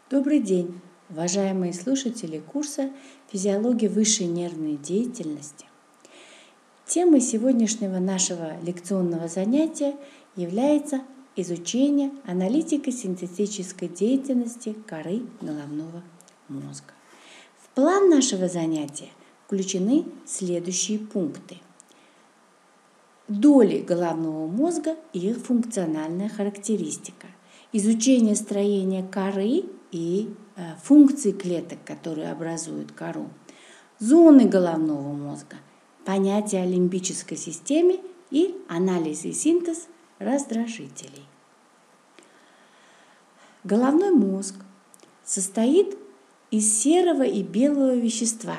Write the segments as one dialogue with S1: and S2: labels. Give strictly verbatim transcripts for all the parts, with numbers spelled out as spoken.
S1: Добрый день, уважаемые слушатели курса «Физиология высшей нервной деятельности». Темой сегодняшнего нашего лекционного занятия является изучение аналитико-синтетической деятельности коры головного мозга. В план нашего занятия включены следующие пункты. Доли головного мозга и их функциональная характеристика, изучение строения коры и э, функций клеток, которые образуют кору, зоны головного мозга, понятие о лимбической системе и анализ и синтез раздражителей. Головной мозг состоит из серого и белого вещества.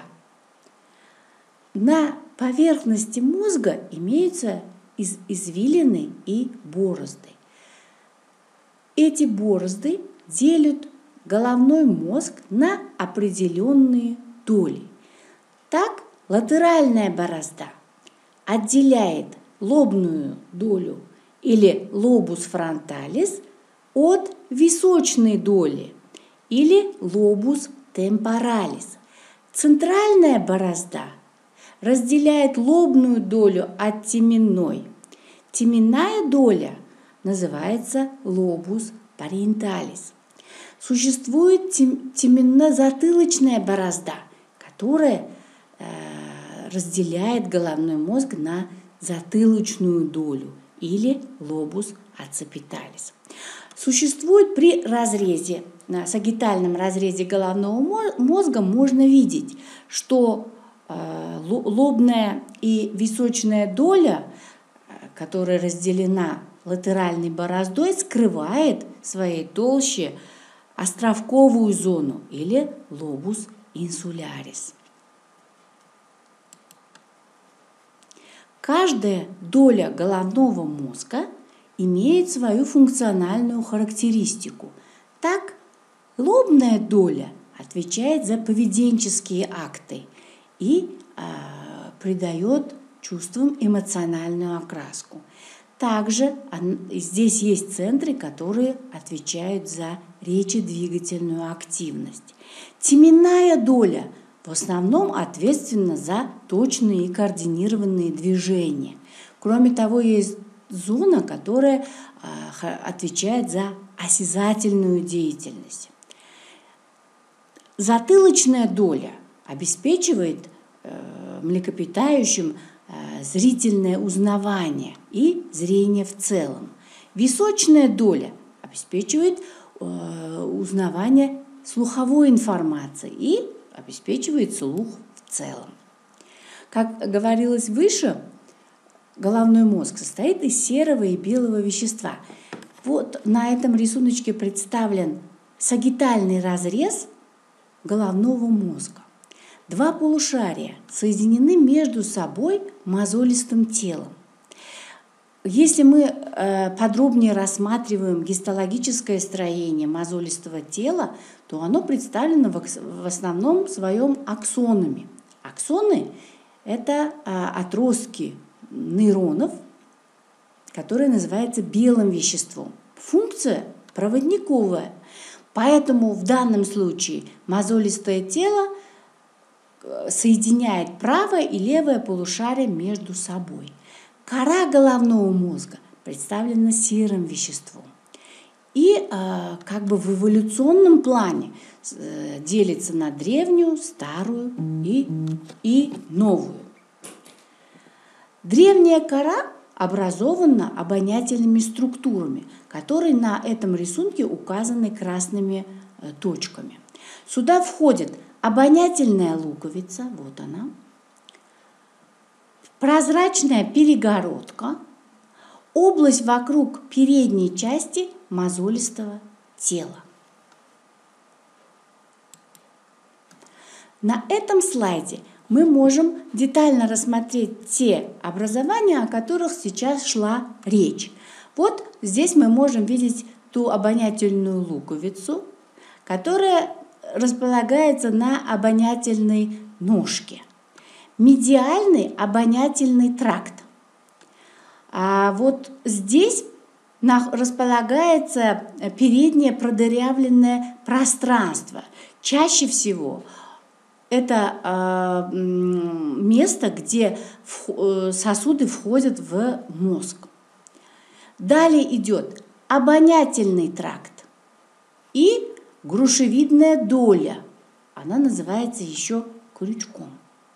S1: На поверхности мозга имеются из, извилины и борозды. Эти борозды делят головной мозг на определенные доли. Так, латеральная борозда отделяет лобную долю или лобус фронталис от височной доли или лобус темпоралис. Центральная борозда разделяет лобную долю от теменной. Теменная доля называется лобус париенталис. Существует теменно-затылочная борозда, которая э, разделяет головной мозг на затылочную долю или лобус акципиталис. Существует при разрезе, на сагитальном разрезе головного мозга можно видеть, что э, лобная и височная доля, которая разделена латеральной бороздой, скрывает в своей толще островковую зону или лобус инсулярис. Каждая доля головного мозга имеет свою функциональную характеристику. Так, лобная доля отвечает за поведенческие акты и э, придает чувствам эмоциональную окраску. Также здесь есть центры, которые отвечают за речедвигательную активность. Теменная доля в основном ответственна за точные и координированные движения. Кроме того, есть зона, которая отвечает за осязательную деятельность. Затылочная доля обеспечивает млекопитающим зрительное узнавание и зрение в целом. Височная доля обеспечивает э, узнавание слуховой информации и обеспечивает слух в целом. Как говорилось выше, головной мозг состоит из серого и белого вещества. Вот на этом рисуночке представлен сагитальный разрез головного мозга. Два полушария соединены между собой мозолистым телом. Если мы э, подробнее рассматриваем гистологическое строение мозолистого тела, то оно представлено в, в основном своем аксонами. Аксоны – это э, отростки нейронов, которые называются белым веществом. Функция проводниковая. Поэтому в данном случае мозолистое тело соединяет правое и левое полушарие между собой. Кора головного мозга представлена серым веществом. И э, как бы в эволюционном плане э, делится на древнюю, старую и, и новую. Древняя кора образована обонятельными структурами, которые на этом рисунке указаны красными э, точками. Сюда входят обонятельная луковица, вот она, прозрачная перегородка, область вокруг передней части мозолистого тела. На этом слайде мы можем детально рассмотреть те образования, о которых сейчас шла речь. Вот здесь мы можем видеть ту обонятельную луковицу, которая располагается на обонятельной ножке. Медиальный обонятельный тракт. А вот здесь располагается переднее продырявленное пространство. Чаще всего это место, где сосуды входят в мозг. Далее идет обонятельный тракт и грушевидная доля. Она называется еще крючком.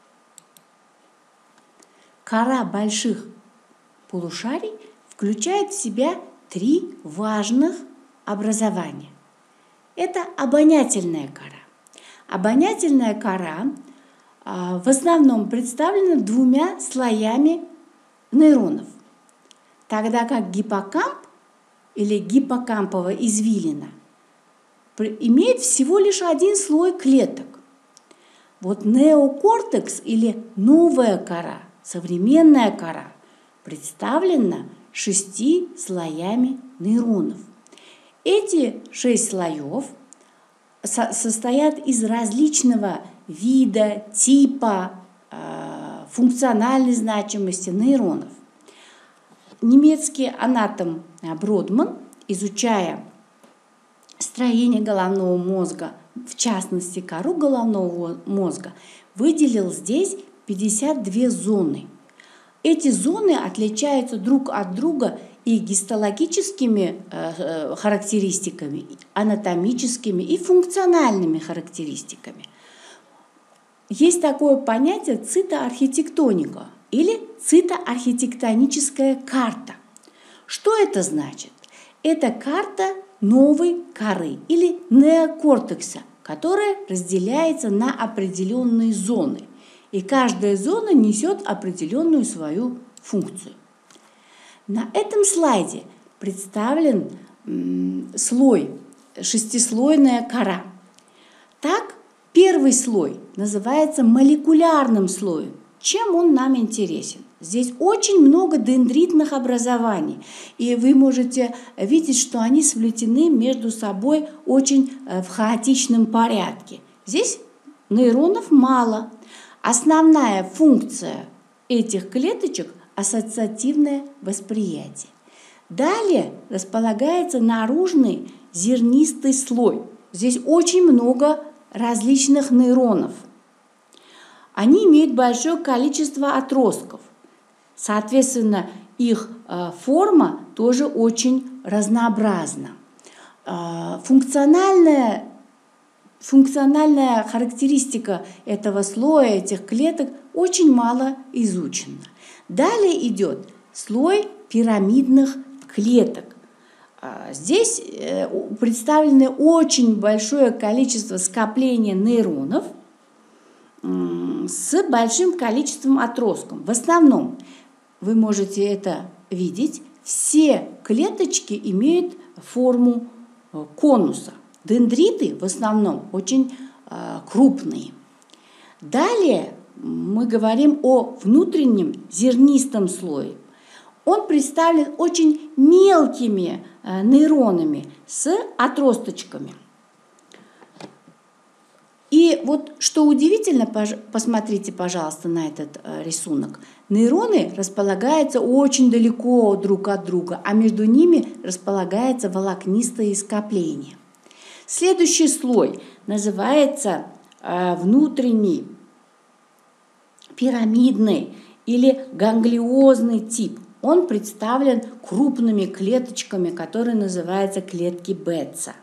S1: Кора больших полушарий включает в себя три важных образования. Это обонятельная кора. Обонятельная кора а, в основном представлена двумя слоями нейронов, тогда как гиппокамп или гиппокамповая извилина имеет всего лишь один слой клеток. Вот неокортекс или новая кора, современная кора, представлена шести слоями нейронов. Эти шесть слоев со- состоят из различного вида, типа, э, функциональной значимости нейронов. Немецкий анатом Бродман, изучая строение головного мозга, в частности кору головного мозга, выделил здесь пятьдесят две зоны. Эти зоны отличаются друг от друга и гистологическими э, характеристиками, анатомическими и функциональными характеристиками. Есть такое понятие цитоархитектоника или цитоархитектоническая карта. Что это значит? Это карта новой коры или неокортекса, которая разделяется на определенные зоны. И каждая зона несет определенную свою функцию. На этом слайде представлен м, слой, шестислойная кора. Так, первый слой называется молекулярным слоем. Чем он нам интересен? Здесь очень много дендритных образований, и вы можете видеть, что они сплетены между собой очень в хаотичном порядке. Здесь нейронов мало. Основная функция этих клеточек – ассоциативное восприятие. Далее располагается наружный зернистый слой. Здесь очень много различных нейронов. Они имеют большое количество отростков. Соответственно, их э, форма тоже очень разнообразна. Э, функциональная, функциональная характеристика этого слоя, этих клеток, очень мало изучена. Далее идет слой пирамидных клеток. Э, здесь э, представлено очень большое количество скопления нейронов э, с большим количеством отростков. В основном, вы можете это видеть, все клеточки имеют форму конуса. Дендриты в основном очень э, крупные. Далее мы говорим о внутреннем зернистом слое. Он представлен очень мелкими э, нейронами с отросточками. И вот что удивительно, посмотрите, пожалуйста, на этот рисунок. Нейроны располагаются очень далеко друг от друга, а между ними располагается волокнистое скопление. Следующий слой называется внутренний пирамидный или ганглиозный тип. Он представлен крупными клеточками, которые называются клетки Бетца.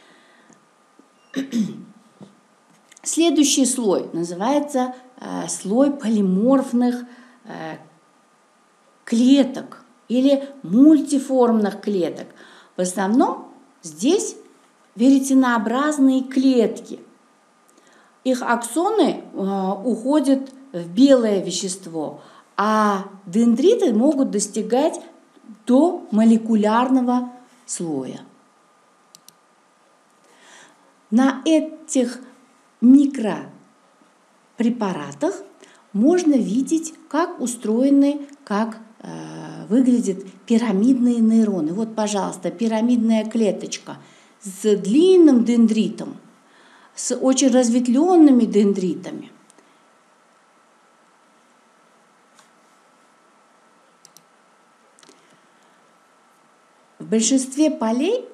S1: Следующий слой называется э, слой полиморфных э, клеток или мультиформных клеток. В основном здесь веретенообразные клетки. Их аксоны э, уходят в белое вещество, а дендриты могут достигать до молекулярного слоя. На этих микропрепаратах можно видеть, как устроены, как э, выглядят пирамидные нейроны. Вот, пожалуйста, пирамидная клеточка с длинным дендритом, с очень разветвленными дендритами. В большинстве полей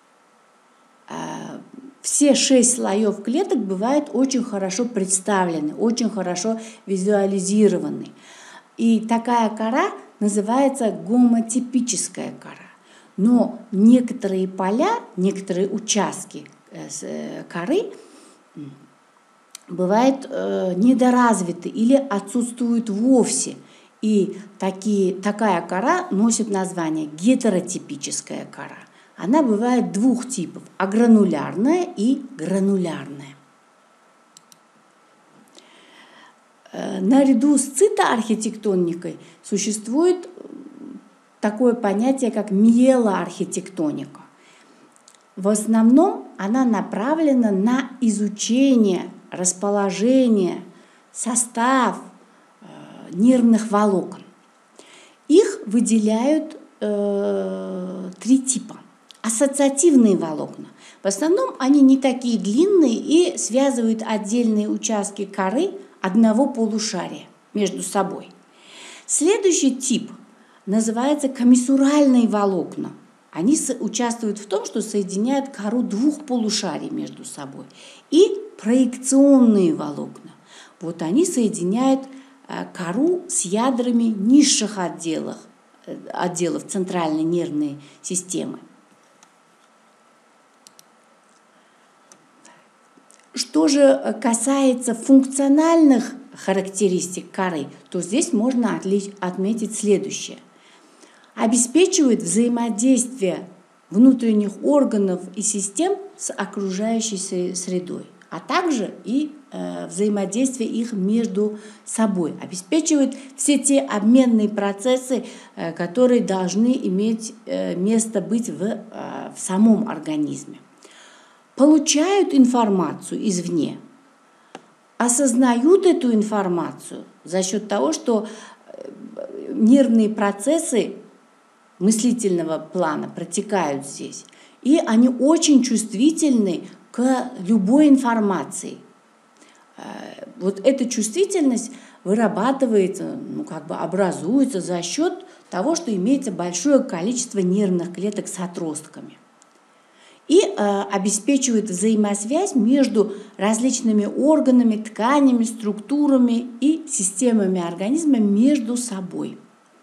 S1: все шесть слоев клеток бывают очень хорошо представлены, очень хорошо визуализированы. И такая кора называется гомотипическая кора. Но некоторые поля, некоторые участки коры бывают недоразвиты или отсутствуют вовсе. И такие, такая кора носит название гетеротипическая кора. Она бывает двух типов – агранулярная и гранулярная. Наряду с цитоархитектоникой существует такое понятие, как миелоархитектоника. В основном она направлена на изучение расположения, состав э, нервных волокон. Их выделяют э, три типа. Ассоциативные волокна. В основном они не такие длинные и связывают отдельные участки коры одного полушария между собой. Следующий тип называется комиссуральные волокна. Они участвуют в том, что соединяют кору двух полушарий между собой. И проекционные волокна. Вот они соединяют кору с ядрами низших отделов, отделов центральной нервной системы. Что же касается функциональных характеристик коры, то здесь можно отметить следующее. Обеспечивает взаимодействие внутренних органов и систем с окружающей средой, а также и э, взаимодействие их между собой. Обеспечивает все те обменные процессы, э, которые должны иметь э, место быть в, э, в самом организме. Получают информацию извне, осознают эту информацию за счет того, что нервные процессы мыслительного плана протекают здесь, и они очень чувствительны к любой информации. Вот эта чувствительность вырабатывается, ну, как бы образуется за счет того, что имеется большое количество нервных клеток с отростками. И э, обеспечивает взаимосвязь между различными органами, тканями, структурами и системами организма между собой.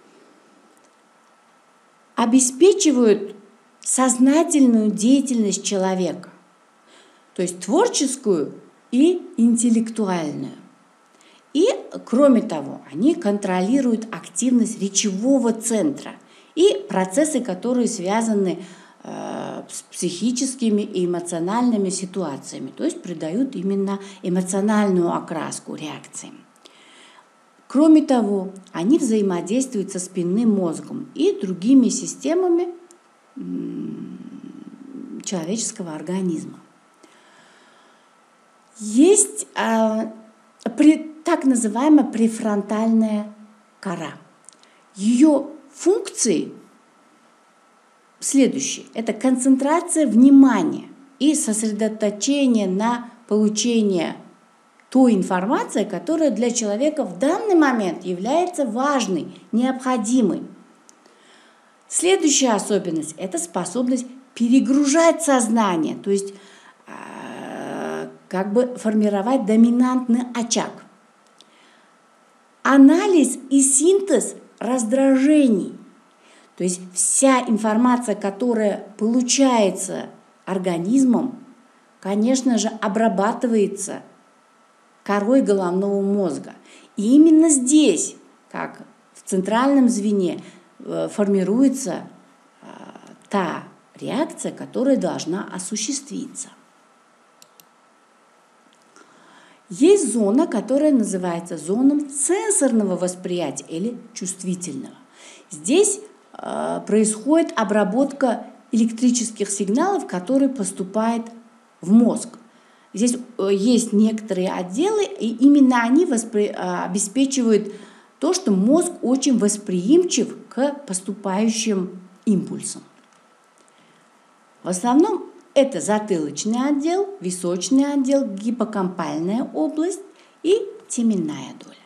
S1: Обеспечивают сознательную деятельность человека, то есть творческую и интеллектуальную. И, кроме того, они контролируют активность речевого центра и процессы, которые связаны с психическими и эмоциональными ситуациями, то есть придают именно эмоциональную окраску реакциям. Кроме того, они взаимодействуют со спинным мозгом и другими системами человеческого организма. Есть а, при, так называемая префронтальная кора. Ее функции следующее – это концентрация внимания и сосредоточение на получении той информации, которая для человека в данный момент является важной, необходимой. Следующая особенность – это способность перегружать сознание, то есть э, как бы формировать доминантный очаг. Анализ и синтез раздражений. То есть вся информация, которая получается организмом, конечно же, обрабатывается корой головного мозга. И именно здесь, как в центральном звене, формируется та реакция, которая должна осуществиться. Есть зона, которая называется зоной сенсорного восприятия или чувствительного. Здесь происходит обработка электрических сигналов, которые поступают в мозг. Здесь есть некоторые отделы, и именно они воспри... обеспечивают то, что мозг очень восприимчив к поступающим импульсам. В основном это затылочный отдел, височный отдел, гиппокампальная область и теменная доля.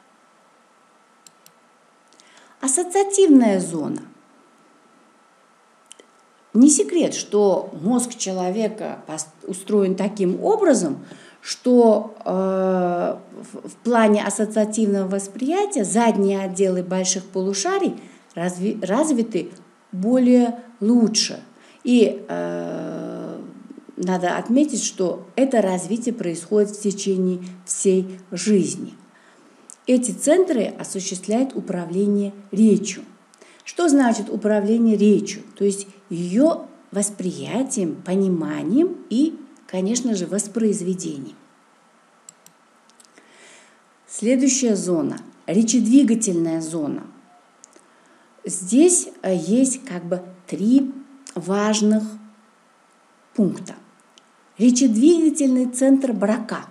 S1: Ассоциативная зона. не секрет, что мозг человека устроен таким образом, что э, в, в плане ассоциативного восприятия задние отделы больших полушарий разви, развиты более лучше. И э, надо отметить, что это развитие происходит в течение всей жизни. Эти центры осуществляют управление речью. Что значит управление речью? То есть ее восприятием, пониманием и, конечно же, воспроизведением. Следующая зона – речедвигательная зона. Здесь есть как бы три важных пункта. Речедвигательный центр Брака.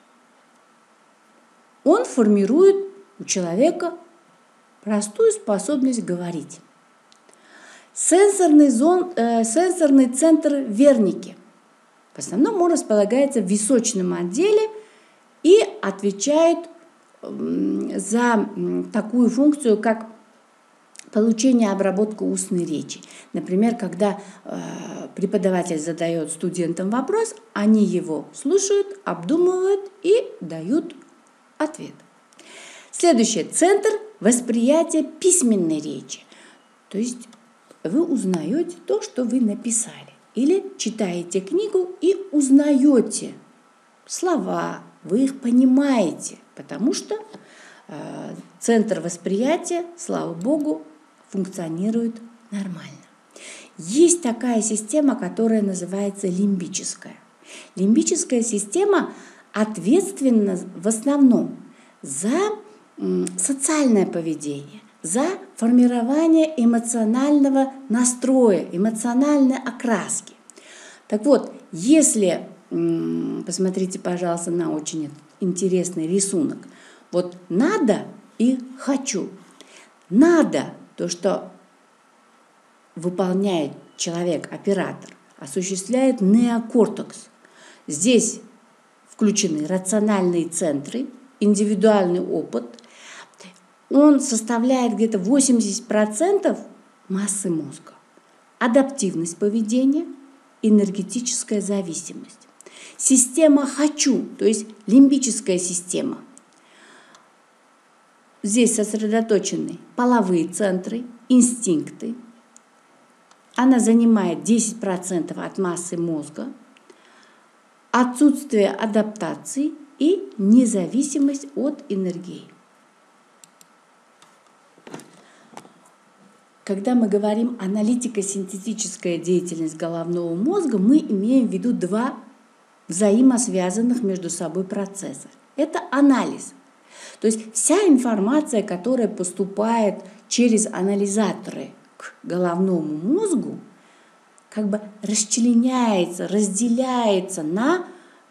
S1: Он формирует у человека простую способность говорить. Сенсорный, зон, э, сенсорный центр Верники. В основном он располагается в височном отделе и отвечает э, за э, такую функцию, как получение и обработка устной речи. Например, когда э, преподаватель задает студентам вопрос, они его слушают, обдумывают и дают ответ. Следующий центр восприятия письменной речи. То есть вы узнаете то, что вы написали. Или читаете книгу и узнаете слова, вы их понимаете, потому что э, центр восприятия, слава Богу, функционирует нормально. Есть такая система, которая называется лимбическая. Лимбическая система ответственна в основном за социальное поведение, за формирование эмоционального настроя, эмоциональной окраски. Так вот, если, посмотрите, пожалуйста, на очень интересный рисунок, вот надо и хочу. Надо, то, что выполняет человек, оператор, осуществляет неокортекс. Здесь включены рациональные центры, индивидуальный опыт. Он составляет где-то восемьдесят процентов массы мозга. Адаптивность поведения, энергетическая зависимость. Система «хочу», то есть лимбическая система. Здесь сосредоточены половые центры, инстинкты. Она занимает десять процентов от массы мозга. Отсутствие адаптации и независимость от энергии. Когда мы говорим аналитико-синтетическая деятельность головного мозга, мы имеем в виду два взаимосвязанных между собой процесса. Это анализ. То есть вся информация, которая поступает через анализаторы к головному мозгу, как бы расчленяется, разделяется на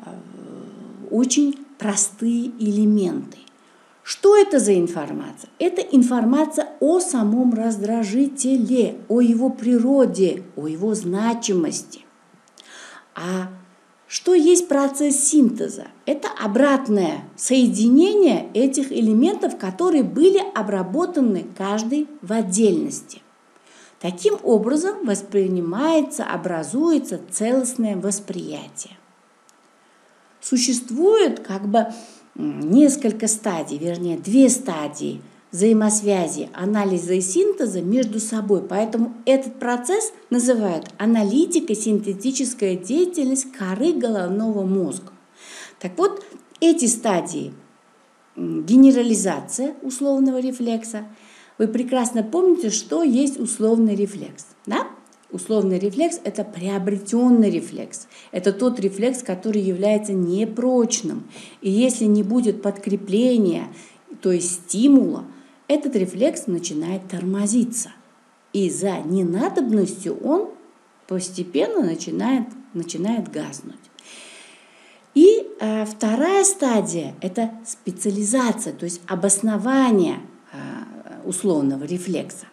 S1: очень простые элементы. Что это за информация? Это информация о самом раздражителе, о его природе, о его значимости. А что есть процесс синтеза? Это обратное соединение этих элементов, которые были обработаны каждый в отдельности. Таким образом воспринимается, образуется целостное восприятие. Существует как бы несколько стадий, вернее, две стадии взаимосвязи анализа и синтеза между собой. Поэтому этот процесс называют аналитико-синтетическая деятельность коры головного мозга. Так вот, эти стадии генерализация условного рефлекса. Вы прекрасно помните, что есть условный рефлекс, да? Условный рефлекс – это приобретенный рефлекс. Это тот рефлекс, который является непрочным. И если не будет подкрепления, то есть стимула, этот рефлекс начинает тормозиться. И за ненадобностью он постепенно начинает, начинает гаснуть. И э, вторая стадия – это специализация, то есть обоснование э, условного рефлекса.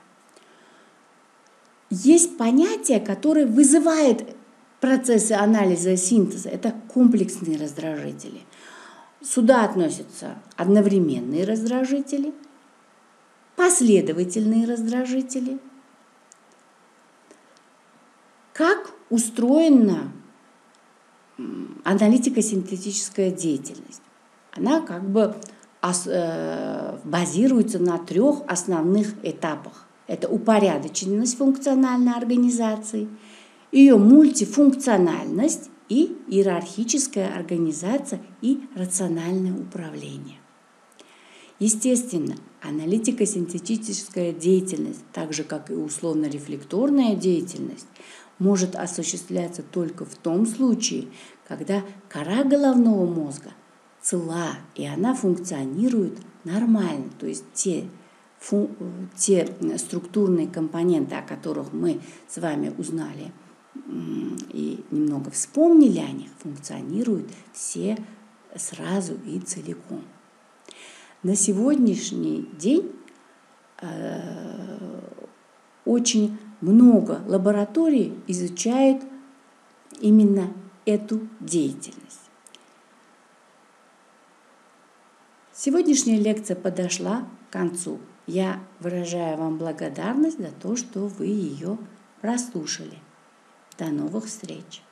S1: Есть понятие, которое вызывает процессы анализа и синтеза. Это комплексные раздражители. Сюда относятся одновременные раздражители, последовательные раздражители, как устроена аналитико-синтетическая деятельность? Она как бы базируется на трех основных этапах. Это упорядоченность функциональной организации, ее мультифункциональность и иерархическая организация и рациональное управление. Естественно, аналитико-синтетическая деятельность, так же как и условно-рефлекторная деятельность, может осуществляться только в том случае, когда кора головного мозга цела, и она функционирует нормально. То есть те, фу, те структурные компоненты, о которых мы с вами узнали и немного вспомнили о них, функционируют все сразу и целиком. На сегодняшний день э, очень много лабораторий изучают именно эту деятельность. Сегодняшняя лекция подошла к концу. Я выражаю вам благодарность за то, что вы ее прослушали. До новых встреч!